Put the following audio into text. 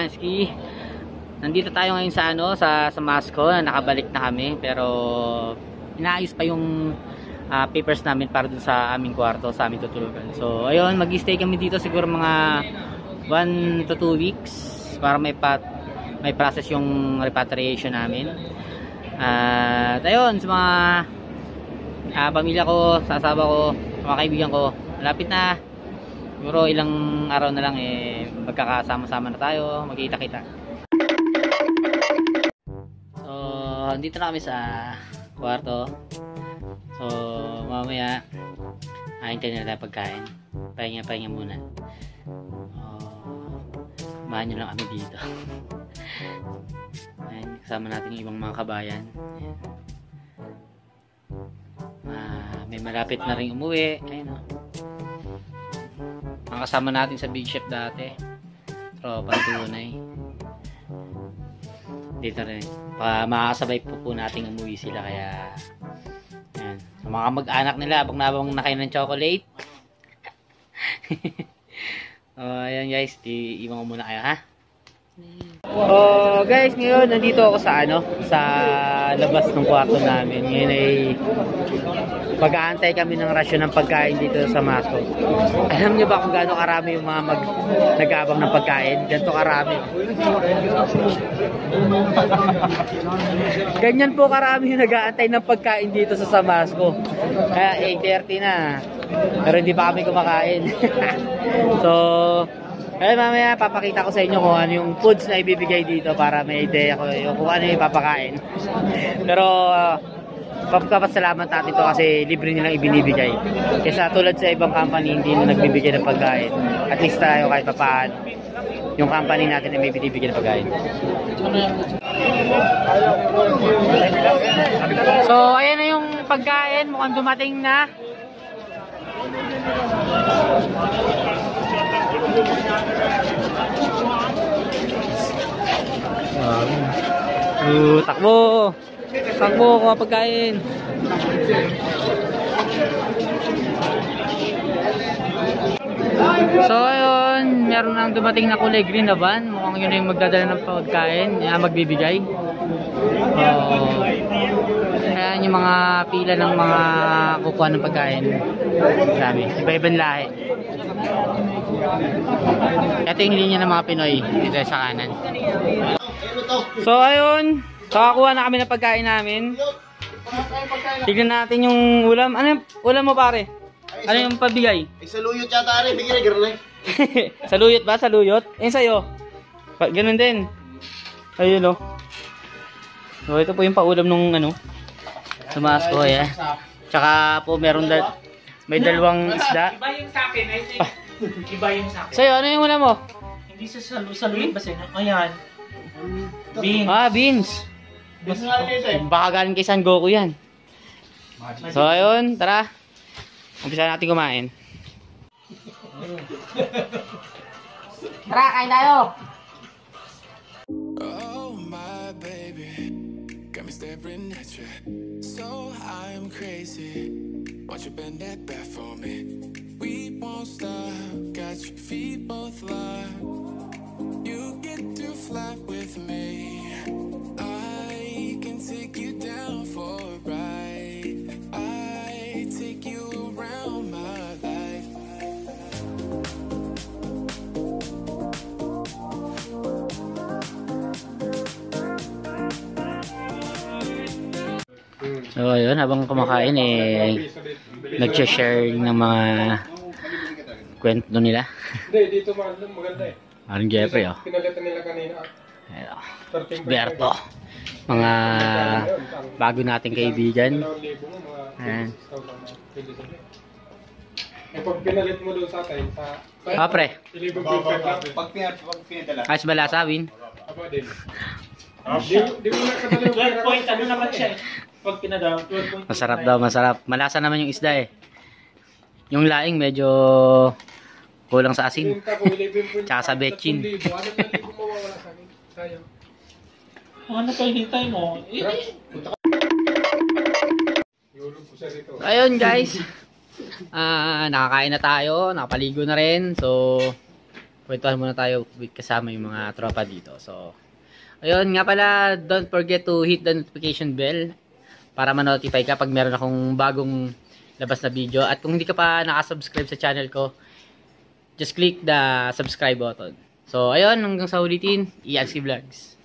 Kayansky. Nandito tayo ngayon sa sa Masco. Nakabalik na kami pero inaayos pa yung papers namin para dun sa aming kwarto, sa aming tutulugan. So ayun, mag-stay kami dito siguro mga 1 to 2 weeks para may process yung repatriation namin. At ayun, sa mga pamilya ko, sa asawa ko, sa mga kaibigan ko, malapit na. Siguro ilang araw na lang magkakasama-sama na tayo, magkita-kita. So, dito na kami sa kwarto. So, mamaya hintayin na tayo pagkain. Pahinga muna. Samahan nyo lang kami dito. Ayan, kasama natin yung ibang mga kabayan. May malapit na rin umuwi. Ayun o. Ang kasama natin sa Big Chef dati. Tropa tunay. Dito rin. Makakasabay po natin umuwi sila. Kaya ayan. Sa mga mag-anak nila habang nakain ng chocolate. Ayan guys, iwan ko muna kayo ha. Guys, ngayon nandito ako sa sa labas ng kwarto namin. Ngayon ay pag-aantay kami ng rasyon ng pagkain dito sa Masco. Alam niyo ba kung gaano karami yung mga nag-aabang ng pagkain? Ganito karami. Ganyan po karami yung nag-aantay ng pagkain dito sa Masco. Kaya 8:30 na. Pero hindi pa kami kumakain. So ay mamaya papakita ko sa inyo kung ano yung foods na ibibigay dito para may idea ko kung ano yung papakain. Pero papasalamat natin ito kasi libre nilang ibinibigay. Kesa tulad sa ibang company hindi na nagbibigay ng pagkain. At least tayo kahit papaano yung company natin ay may binibigay ng pagkain. So ayan na yung pagkain, mukhang dumating na. Takbo kuha pagkain. So ayun, meron nang dumating na kulay green na van. Mukhang yun yung magdadala ng pagkain, magbibigay. Ayan yung mga pila ng mga kukuha ng pagkain. Dami, iba-ibang lahi. Ito yung linya ng mga Pinoy dito sa kanan. So ayun, kakakuha na kami ng pagkain namin. Tignan natin yung ulam. Ano yung ulam mo pare? Ano yung pabigay? Saluyot yata rin, bigyan na gano'n. Saluyot ba? Saluyot? Ayun sa'yo. Ganun din. Ayun o. So ito po yung paulam nung sa Masco ya. Tsaka po meron may dalawang isda. Iba yung sa akin. Iba yung sa akin. Sa'yo, ano yung ulam mo? Hindi sa saluyot ba sa'yo? Ayan. Beans. Beans. Baka galing kay San Goku yan. So ayun, tara. Umpisa natin kumain. Tara, kain tayo. Oh my baby, got me staring at you. So I'm crazy. Won't you bend that back for me? We won't stop. Got your feet both locked. You get to fly with me. I can take you down for a ride. I take you around my life. So ayun, habang kumakain nag-share ng mga kwento nila. Hindi, dito maganda eh. Parang Jeffrey Pinalitan nila kanina. Berto. Mga bago nating kaibigan. Ayan. Pag pinalit mo doon sa atin, Pre. Pag pinadala. Ayos ba lasa, Win? Aba din. Di mo nakadala yung 12 point, ano naman siya eh. Pag pinadala, 12 point. Masarap daw, masarap. Malasa naman yung isda eh. Yung laing medyo kulang sa asin. Tsaka sa betchin. Ano kayo hintay mo? Ayun guys. Nakakain na tayo. Nakapaligo na rin. So kwentuhan muna tayo kasama yung mga tropa dito. So, ayun nga pala, don't forget to hit the notification bell para ma-notify ka pag meron akong bagong labas na video. At kung hindi ka pa nakasubscribe sa channel ko, just click the subscribe button. So, ayun, hanggang sa ulitin, ELC Vlogs.